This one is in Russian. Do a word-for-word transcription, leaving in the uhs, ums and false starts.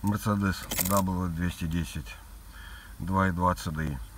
Mercedes дабл ю двести десять два и два си ди.